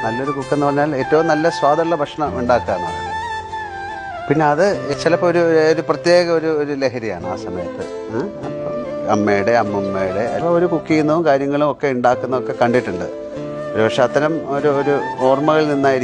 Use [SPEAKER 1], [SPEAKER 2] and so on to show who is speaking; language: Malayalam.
[SPEAKER 1] നല്ലൊരു കുക്കെന്ന് പറഞ്ഞാൽ ഏറ്റവും നല്ല സ്വാദുള്ള ഭക്ഷണം ഉണ്ടാക്കുക എന്ന് പറയുന്നത്. പിന്നെ അത് ചിലപ്പോൾ ഒരു പ്രത്യേക ഒരു ലഹരിയാണ് ആ സമയത്ത്. അപ്പം അമ്മയുടെ അമ്മമ്മയുടെ ഒരു കുക്ക് ചെയ്യുന്നതും കാര്യങ്ങളും ഒക്കെ ഉണ്ടാക്കുന്നതൊക്കെ കണ്ടിട്ടുണ്ട്. പക്ഷെ അത്തരം ഒരു ഓർമ്മകളിൽ നിന്നായിരിക്കും